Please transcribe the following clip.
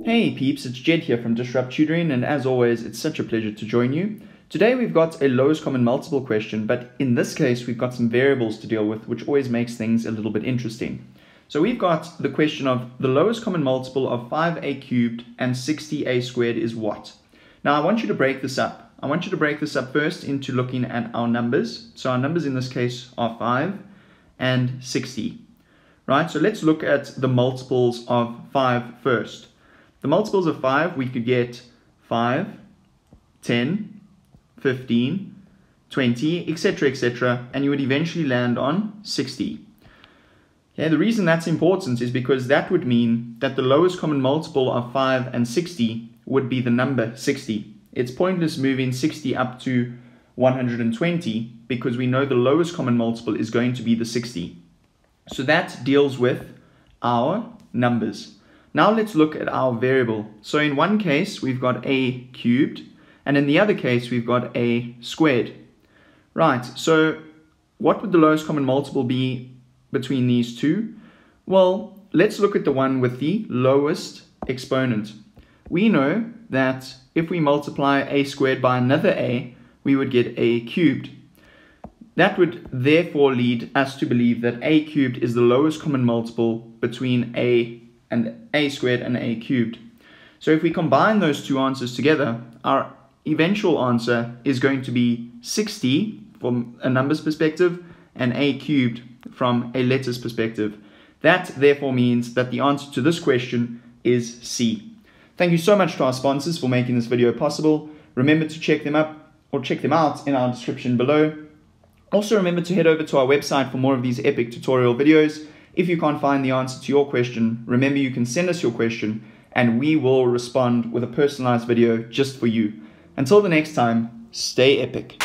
Hey peeps, it's Jedd here from Tutoring, and as always, it's such a pleasure to join you. Today we've got a lowest common multiple question, but in this case we've got some variables to deal with, which always makes things a little bit interesting. So we've got the question of the lowest common multiple of 5a cubed and 60a squared is what? Now I want you to break this up. I want you to break this up first into looking at our numbers. So our numbers in this case are 5 and 60. Right, so let's look at the multiples of 5 first. The multiples of 5, we could get 5, 10, 15, 20, etc., and you would eventually land on 60. Okay, the reason that's important is because that would mean that the lowest common multiple of 5 and 60 would be the number 60. It's pointless moving 60 up to 120 because we know the lowest common multiple is going to be the 60. So that deals with our numbers. Now let's look at our variable. So in one case we've got a cubed, and in the other case we've got a squared. Right, so what would the lowest common multiple be between these two? Well, let's look at the one with the lowest exponent. We know that if we multiply a squared by another a, we would get a cubed. That would therefore lead us to believe that a cubed is the lowest common multiple between a squared and a cubed. So if we combine those two answers together, our eventual answer is going to be 60 from a numbers perspective and a cubed from a letters perspective. That therefore means that the answer to this question is C. Thank you so much to our sponsors for making this video possible. Remember to check them out in our description below. Also remember to head over to our website for more of these epic tutorial videos. If you can't find the answer to your question, remember you can send us your question and we will respond with a personalized video just for you. Until the next time, stay epic.